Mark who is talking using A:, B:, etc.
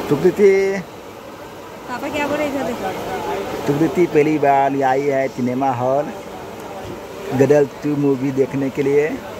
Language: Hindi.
A: प्रकृति
B: पापा क्या बोल रहे इधर?
A: प्रकृति पहली बार आई है सिनेमा हॉल गदर 2 मूवी देखने के लिए।